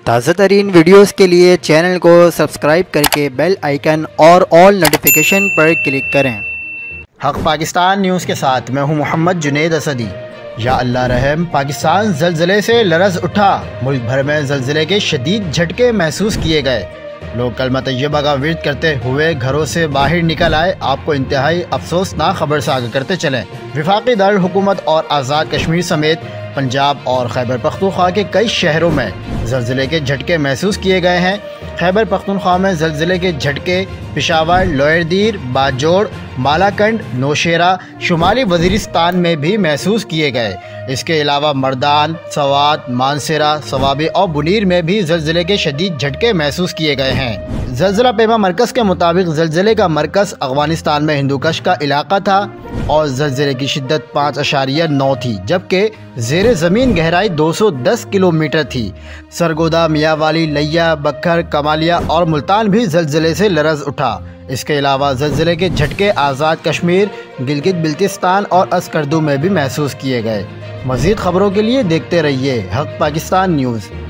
تازہ ترین ویڈیوز کے لیے چینل کو سبسکرائب کر کے بیل آئیکن اور آل نوٹیفیکیشن پر کلک کریں۔ حق پاکستان نیوز کے ساتھ میں ہوں محمد جنید اسدی۔ یا اللہ رحم، پاکستان زلزلے سے لرز اٹھا، ملک بھر میں زلزلے کے شدید جھٹکے محسوس کیے گئے۔ لوگ کلمہ طیبہ کا ورد کرتے ہوئے گھروں سے باہر نکل آئے۔ آپ کو انتہائی افسوسناک خبر سے آگاہ کرتے چلیں، وفاقی دارالحکومت اور آزاد کشمیر سمیت پنجاب اور خیبر پختونخوا کے کئی شہروں میں زلزلے کے جھٹکے محسوس کیے گئے ہیں۔ خیبر پختونخوا میں زلزلے کے جھٹکے پشاور، لوئر دیر، باجوڑ، مالاکنڈ، نوشیرہ، شمالی وزیرستان میں بھی محسوس کیے گئے۔ اس کے علاوہ مردان، سوات، مانسیرہ، صوابی اور بنیر میں بھی زلزلے کے شدید جھٹکے محسوس کیے گئے ہیں۔ زلزلہ پیما مرکز کے مطابق زلزلے کا مرکز افغانستان میں ہندوکش کا علاقہ تھا اور زلزلے کی شدت 5.9 تھی، جبکہ زیر زمین گہرائی 210 کلومیٹر تھی۔ سرگودا، میاں والی، لیا، بکھر، کمالیہ اور ملتان بھی زلزلے سے لرز اٹھا۔ اس کے علاوہ زلزلے کے جھٹکے آزاد کشمیر، گلگت بلتستان اور اسکردو میں بھی محسوس کیے گئے۔ مزید خبروں کے لیے دیکھتے رہیے حق پاکستان نیوز۔